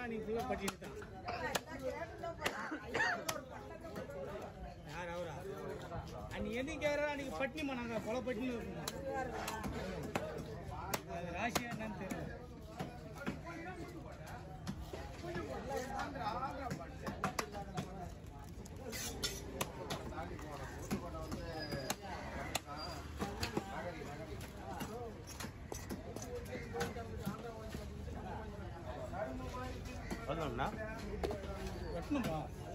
நீங்க ஃபுல்லா பட்டிட்டு தான். யார் அவரா? அன்னைக்கு எதுவும் கேட்கறா அன்னைக்கு பட்டினிமா நாங்க கொலை பட்டினு இருக்கோம். அது ராசியா என்னன்னு தெரியல. வரணும்னா வெட்டணுமா?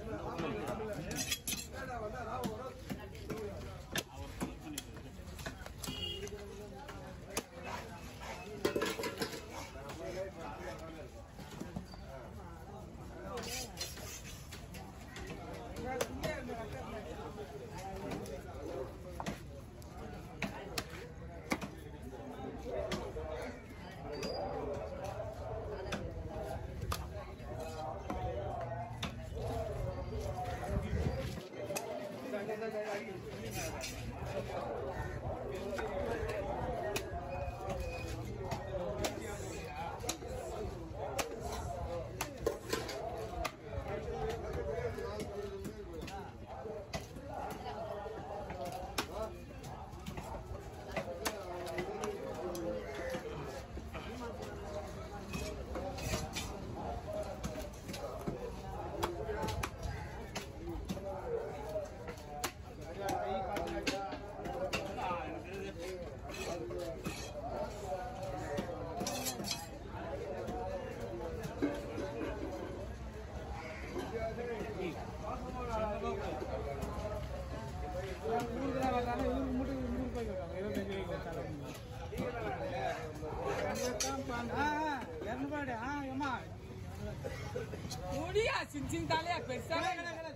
முடியா சின்ன தலையா பெருசாவே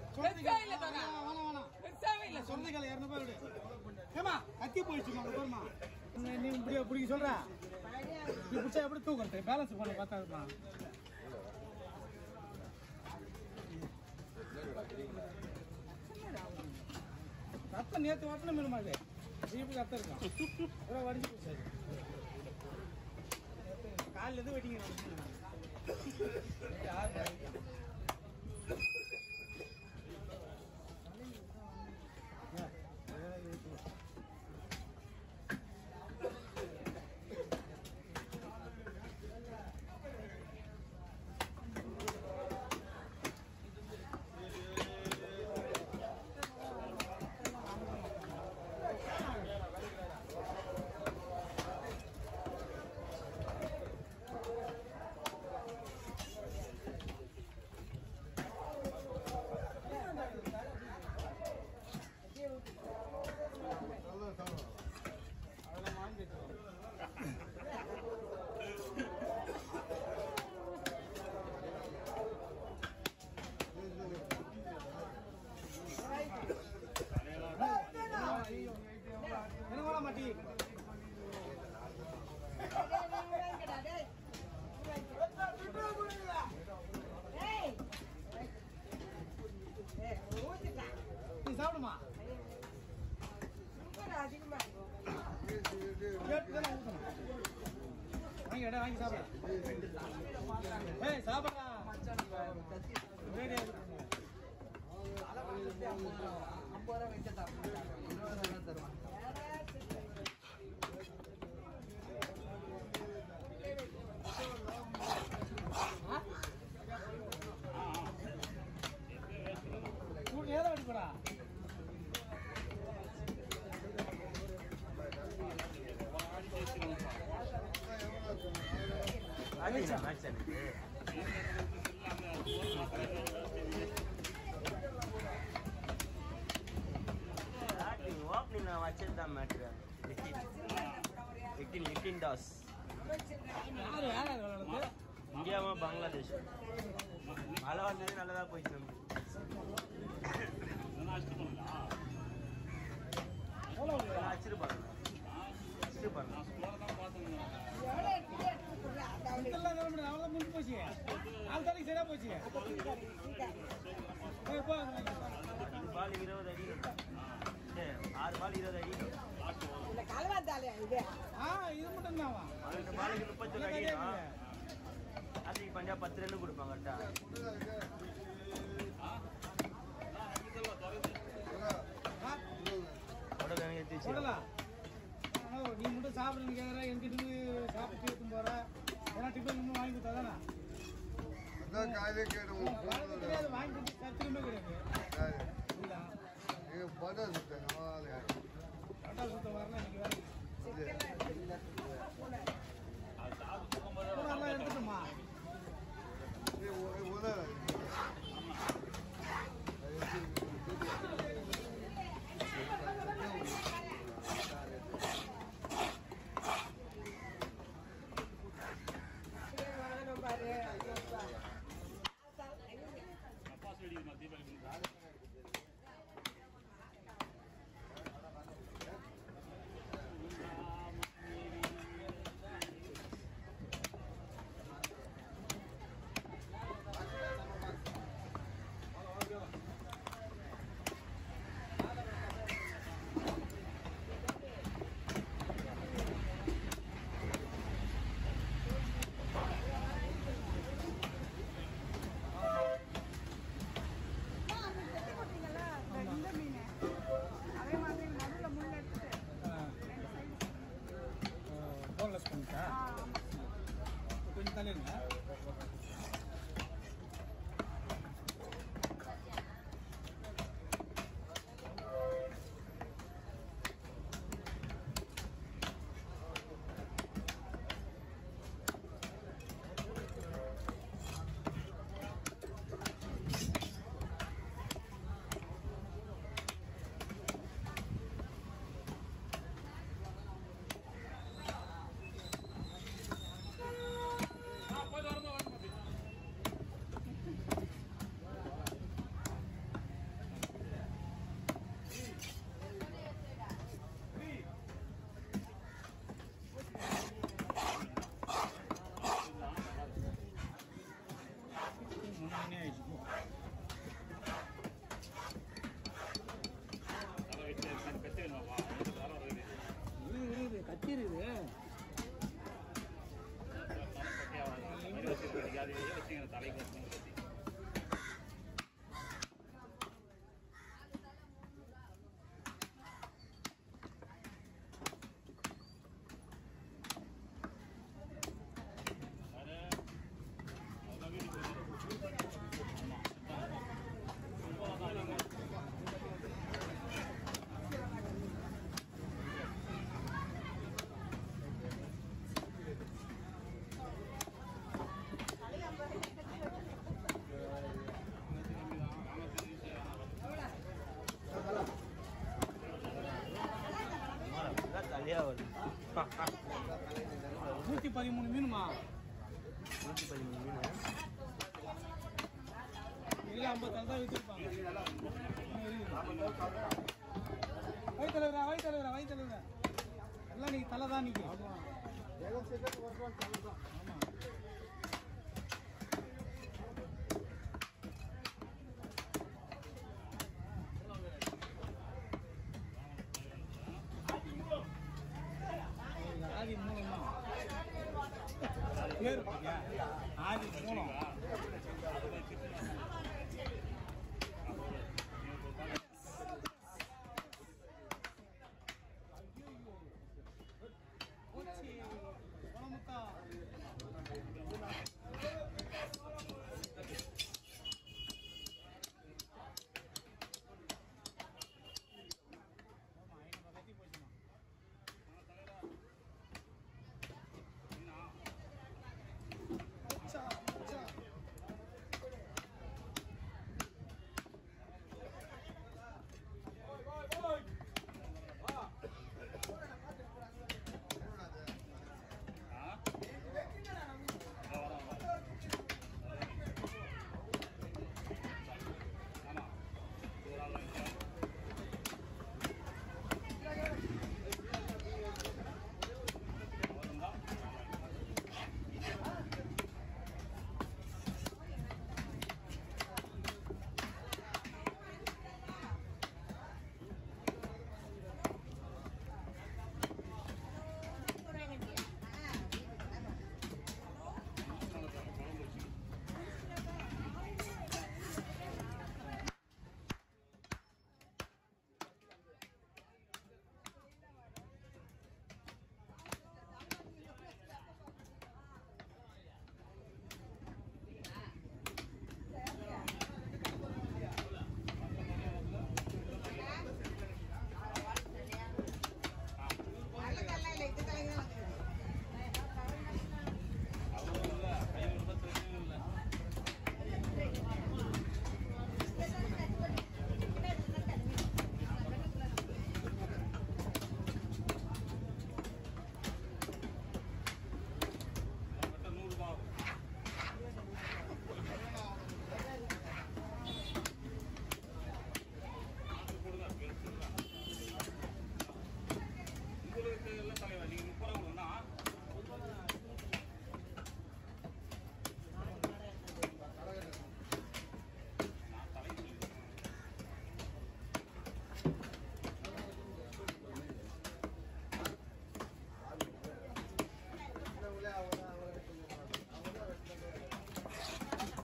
இல்ல சொந்தக்கால 200 ரூபாய். ஏமா கத்தி போயிடுச்சுமா போருமா. நீ இப்படி பிடிக்க சொல்ற நீ பிடிச்சா எப்படி தூக்குறது? பேலன்ஸ் பண்ண பார்த்தாருமா. ரத்தம் நேற்று வரணும் மீனுமா அது ஜீப்பு ரத்தம் இருக்கான் வடிஞ்சு போச்சு. காலில் இருந்து வெட்டிங்க மாட்டி நீ சாப்பிடுமா? வாங்கி இடம் வாங்கி சாப்பிட. சாப்பிடா 50 ரூபா வச்சு தருவான். ஏதோ அடிப்படா ஓப்பனிங் நான் வச்சிருந்தான் மேட்ரு 18 டாஸ் இந்தியாவா பங்களாதேஷ் மழை வந்தது நல்லதா போயிடுச்சு. நம்ம வச்சிருப்பாங்க முடிஞ்சு போச்சு. 4 தாரிக்கு சரியா போச்சு. பால் 20 அடி 6 பால் 20 அடி இது மட்டும் தான் 12 பாலுக்கு 31 அடி. ஹேட்ரிக் பண்ணியா 10 ரன் கொடுப்பாங்க கரெக்டா. உடல் எனக்கு எடுத்து வச்சு போடலாம். ஆனா நீ மட்டும் சாப்பிடுன்னு கேட்குற, எங்கிட்ட சாப்பிட்டு எடுத்துன்னு போற. ஏன்னா டிஃபன் இன்னும் வாங்கி கொடுத்தா தானே தெரியாது, வாங்கி கொடுத்து சத்துக்குமே கிடையாது. இல்லை பட்டா சுத்தம் வரல இன்னைக்கு வேற எல்லாம் எடுத்துட்டோமா. போன்லெஸ் பண்ணிட்டா கொஞ்சம் தள்ளிடுங்க. கத்தி இருக்குது. தலையா வருது. 113 மீனுமா? 113 மீன். இல்லை 50 தலை தான் விற்றுருப்பாங்க. வயிற்றுலா எல்லாம் நீ தலை தான் நிற்கும்.